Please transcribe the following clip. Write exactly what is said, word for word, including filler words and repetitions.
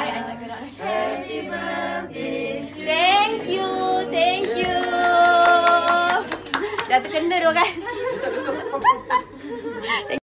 Ay, I tak gerak lagi. Happy birthday. Thank you, thank you. Dah terkena dua kan?